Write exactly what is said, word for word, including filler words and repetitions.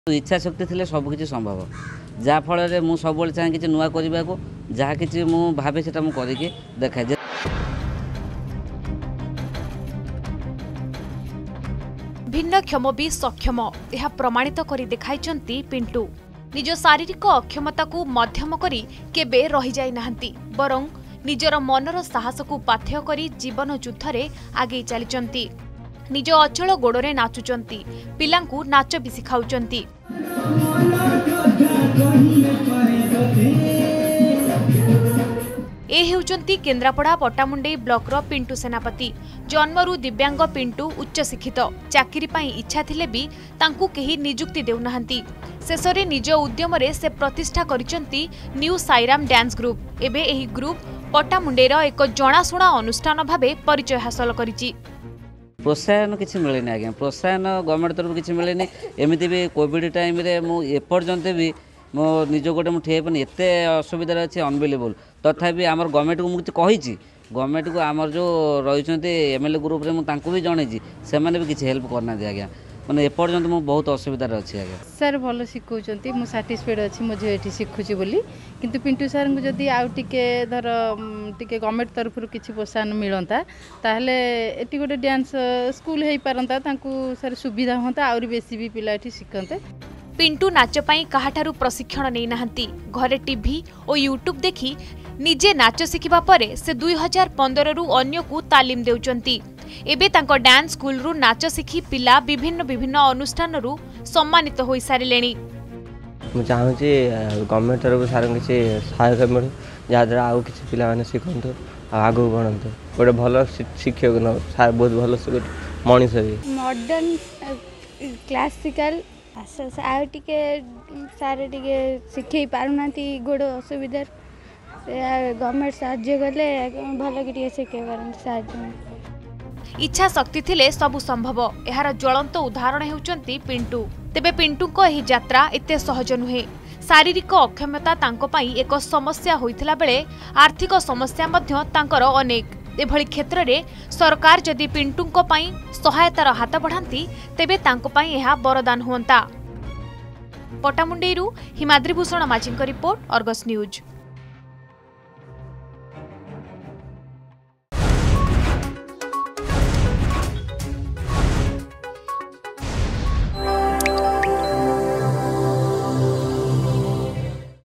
इच्छा शक्ति थिले सब किछि संभव जहाँ फल मु सब चाहे कि नुआ करने को जहाँ कि भावे से करके देखा। भिन्नक्षम भी सक्षम यह प्रमाणित करी देखाइछंती पिंटू। निज शारीरिक अक्षमता को मध्यम करी केबे रही जाई नाहंती बरं निजर मनर साहस को पाथ्य करी जीवन युद्ध रे आगे चलीचंती। निज अचल गोड़े नाचुचंती, पिलांकु नाच भी सिखाउचंती। ए हेउचंती केन्द्रापड़ा पट्टामुंडई ब्लॉकर पिंटू सेनापति। जन्मरू दिव्यांग पिंटू उच्च शिक्षित, चाकरी पाई इच्छा थिले भी तांकु केही नियुक्ति देउनाहंती। शेषरे निज उद्यम रे से प्रतिष्ठा करिचंती न्यू साईराम डांस ग्रुप। एबे एही ग्रुप पट्टामुंडेर एक जणाशुणा अनुष्ठान भाबे परिचय हासिल करिछि। प्रोत्साहन किसी मिले आज्ञा, प्रोत्साहन गवर्नमेंट तरफ किसी मिले। एमती भी कोविड टाइम रे मु एपर्यंत भी मो निज गोटे मुझे ठेपन एत असुविधा अच्छे अनबिलीवेबल। तथापि आमर गवर्नमेंट को मुझे कही गवर्नमेंट को आमर जो रही एमएलए ग्रुप रे मुझे भी जन से भी किसी हेल्प करना आज्ञा। मैंने एपर्यंत मुझे बहुत असुविधा अच्छी आज्ञा। सर भल शिखौं मुझे साटिस्फाइड अच्छी मो झील ये शिखुची बोली। किंतु पिंटू सर को जदि आउ टिके धर टिके गवर्नमेंट तरफ किसी प्रोत्साहन मिलता ताहले एटी गोटे डांस स्कूल हो पारंता तांकु सर सुविधा होता आउरी बेसी भी पिला एटी शिखते। पिंटू नाच पाई काहाठारू प्रशिक्षण नहीं नाहंती। घरे टीवी और यूट्यूब देखी निजे नाच शिखिबा परे से दुई हजार पंद्रह रु अन्य को तालीम देउचंती। एबे तांको डांस स्कूल रु नाच शिखी पिला विभिन्न विभिन्न अनुष्ठान रु सम्मानित होई सारिलेनी। मु चाहूँ गवर्नमेंट तरफ सार किसी सहायक मिलू जहाँद्वारा आउ कि पिला मैंने शिखु आगू बढ़त गोटे भल शिक्षक न सार बहुत भल मनीष भी मॉडर्न क्लासिकल टे सारे टे शिखे पारना गोड़ असुविधा गवर्नमेंट साहाय्य कले भल कि शिखे पार साहाय्य। इच्छा शक्ति थिले सबु संभव यार ज्वलंत उदाहरण हेउचंती पिंटू। तेबे पिंटू को एही यात्रा एते सहज नुहे। शारीरिक अक्षमता तांको पाई एक समस्या होइथिला बेले आर्थिक समस्या मध्य तांकर अनेक। एभली क्षेत्र रे सरकार जदि पिंटू को पाई सहायतार हाथ बढ़ांती तेबे तांको पाई एहा वरदान हुंता। पट्टामुंडेईरू हिमाद्री भूषण माझी रिपोर्ट, अर्गस न्यूज।